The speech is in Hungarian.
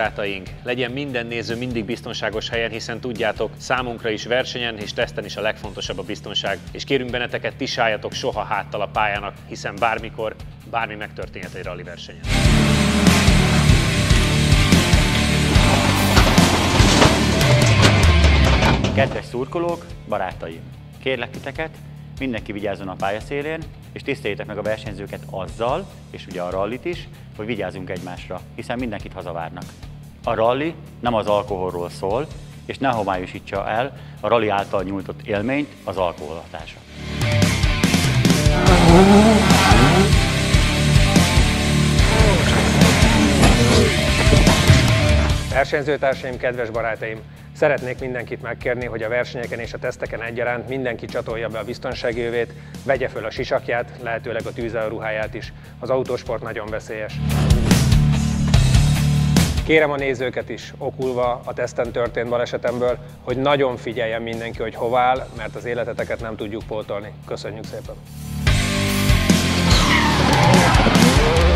barátaink, legyen minden néző mindig biztonságos helyen, hiszen tudjátok, számunkra is versenyen és teszten is a legfontosabb a biztonság. És kérünk benneteket, ti se álljatok soha háttal a pályának, hiszen bármikor, bármi megtörténhet egy rally versenyen. Kedves szurkolók, barátaim! Kérlek titeket, mindenki vigyázzon a pályaszélén, és tiszteljétek meg a versenyzőket azzal, és ugye a rallit is, hogy vigyázzunk egymásra, hiszen mindenkit hazavárnak. A rally nem az alkoholról szól, és ne homályosítsa el a rally által nyújtott élményt az alkohol hatása. Versenyzőtársaim, kedves barátaim! Szeretnék mindenkit megkérni, hogy a versenyeken és a teszteken egyaránt mindenki csatolja be a biztonsági övét, vegye föl a sisakját, lehetőleg a tűzelőruháját is. Az autósport nagyon veszélyes. Kérem a nézőket is, okulva a teszten történt balesetemből, hogy nagyon figyeljen mindenki, hogy hova áll, mert az életeteket nem tudjuk pótolni. Köszönjük szépen!